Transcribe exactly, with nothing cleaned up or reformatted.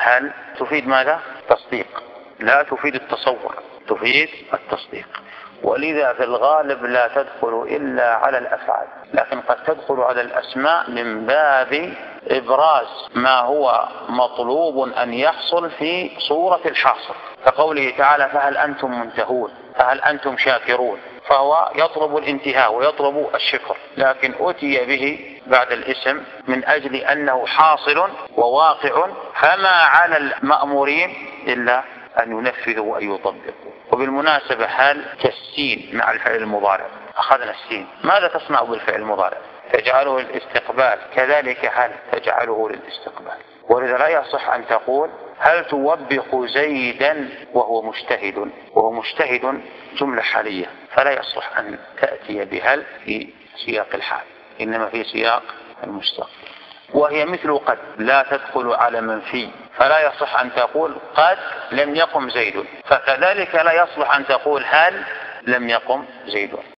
هل تفيد ماذا؟ تصديق، لا تفيد التصور، تفيد التصديق. ولذا في الغالب لا تدخل إلا على الأفعال، لكن قد تدخل على الأسماء من باب إبراز ما هو مطلوب أن يحصل في صورة الحاصل، كقوله تعالى فهل أنتم منتهون، فهل أنتم شاكرون، فهو يطلب الانتهاء ويطلب الشكر، لكن أتي به بعد الاسم من أجل أنه حاصل وواقع، فما على المأمورين إلا أن ينفذوا وأن يطبقوا. وبالمناسبة هل كالسين مع الفعل المضارع، أخذنا السين، ماذا تصنع بالفعل المضارع؟ تجعله للاستقبال، كذلك هل تجعله للاستقبال. ولذا لا يصح أن تقول هل توبخ زيدا وهو مجتهد، وهو مجتهد جملة حالية، فلا يصح أن تأتي بهل في سياق الحال، إنما في سياق المستقبل. وهي مثل قد لا تدخل على منفي، فلا يصح أن تقول قد لم يقم زيد، فكذلك لا يصلح أن تقول هل لم يقم زيد.